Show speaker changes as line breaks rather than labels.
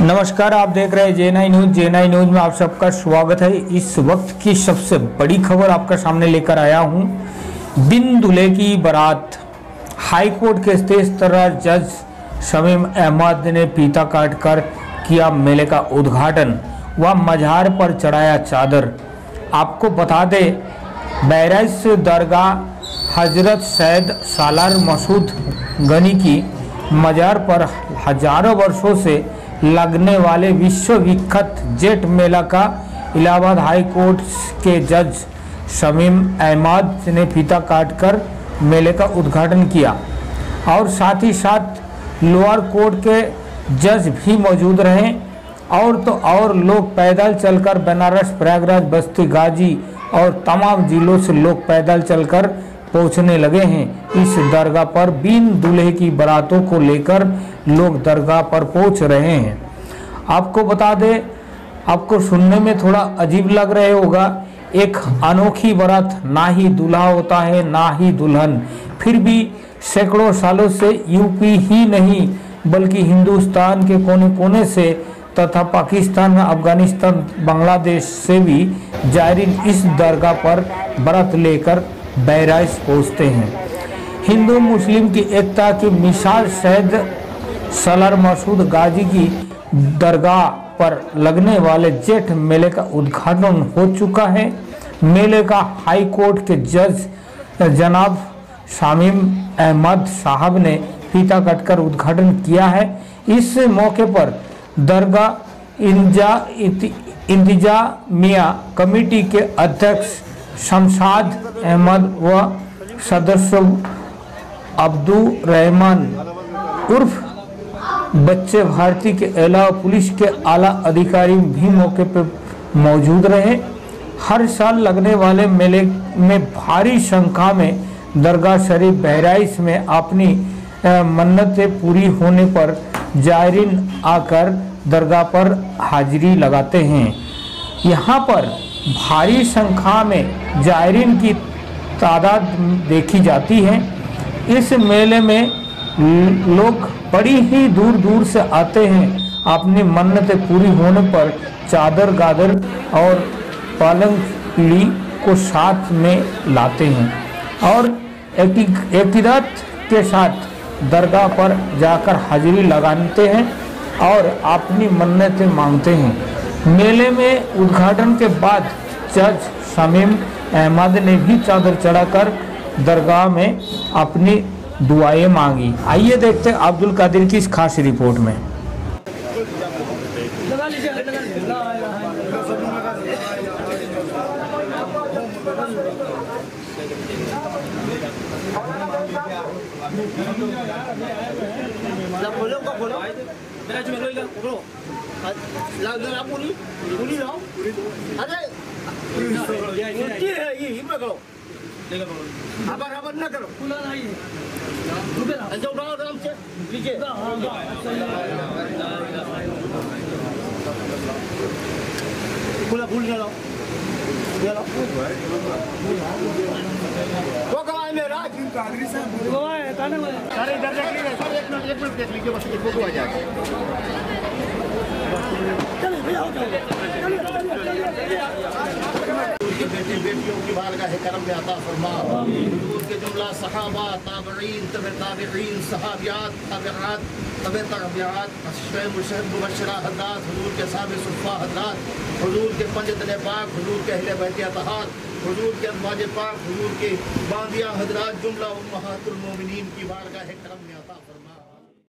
नमस्कार, आप देख रहे हैं J9 न्यूज। J9 न्यूज में आप सबका स्वागत है। इस वक्त की सबसे बड़ी खबर आपका सामने लेकर आया हूं। बिन दूल्हे की बारात। हाईकोर्ट के तेज तर्रार जज शमीम अहमद ने फीता काटकर किया मेले का उद्घाटन व मजार पर चढ़ाया चादर। आपको बता दें, बहराइच दरगाह हजरत सैयद सालार मसूद गनी की मजार पर हजारों वर्षों से लगने वाले विश्व विख्यात जेठ मेला का इलाहाबाद हाई कोर्ट के जज शमीम अहमद ने फीता काटकर मेले का उद्घाटन किया और साथ ही साथ लोअर कोर्ट के जज भी मौजूद रहे। और तो और लोग पैदल चलकर बनारस, प्रयागराज, बस्ती, गाजी और तमाम जिलों से लोग पैदल चलकर पहुंचने लगे हैं। इस दरगाह पर बिन दूल्हे की बारातों को लेकर लोग दरगाह पर पहुंच रहे हैं। आपको बता दें, आपको सुनने में थोड़ा अजीब लग रहे होगा, एक अनोखी बारात, ना ही दूल्हा होता है ना ही दुल्हन, फिर भी सैकड़ों सालों से यूपी ही नहीं बल्कि हिंदुस्तान के कोने कोने से तथा पाकिस्तान, अफगानिस्तान, बांग्लादेश से भी जायरीन इस दरगाह पर बारात लेकर बहराइच पहुँचते हैं। हिंदू मुस्लिम की एकता की मिसाल सैयद सालार मसूद गाजी की दरगाह पर लगने वाले जेठ मेले का उद्घाटन हो चुका है। मेले का हाई कोर्ट के जज जनाब शमीम अहमद साहब ने फीता काटकर उद्घाटन किया है। इस मौके पर दरगाह इंतजामिया कमेटी के अध्यक्ष शमशाद अहमद व सदस्य अब्दुल रहमान उर्फ बच्चे भारती के अलावा पुलिस के आला अधिकारी भी मौके पर मौजूद रहे। हर साल लगने वाले मेले में भारी संख्या में दरगाह शरीफ बहराइच में अपनी मन्नतें पूरी होने पर जायरीन आकर दरगाह पर हाजिरी लगाते हैं। यहाँ पर भारी संख्या में जायरीन की तादाद देखी जाती है। इस मेले में लोग बड़ी ही दूर दूर से आते हैं। अपनी मन्नतें पूरी होने पर चादर, गादर और पालंग पीढ़ी को साथ में लाते हैं और एकीदत के साथ दरगाह पर जाकर हाजिरी लगाते हैं और अपनी मन्नतें मांगते हैं। मेले में उद्घाटन के बाद जज शमीम अहमद ने भी चादर चढ़ाकर दरगाह में अपनी दुआएं मांगी। आइए देखते हैं अब्दुल कादिर की इस खास रिपोर्ट में।
आबर न करो, आराम से लीजिए। खुला भूल ना लो, वो गवाह मेरा कादरी साहब गवाह है। सारे इधर देख लीजिए, सर एक मिनट देख लीजिए, बस एक फोटो आ जाएगा। चलिए भैया, बेटी बेटियों की बारगाह करम में अता फरमा। हुजूर के जुमला सहाबा, ताबईन, ताबईन, सहाबियात, ताबिआत, ताबिआत, मुबश्शिरा हज़रात, हुजूर के साहब सुफ़ा हज़रात, हुजूर के पंजतने पाक, हुजूर के अहले बैत अतहार, हुजूर के अज़वाज पाक, हुजूर के बांदिया हज़रात, जुमला उम्महातुल मोमिनीन की बारगाह करम में अता फरमा।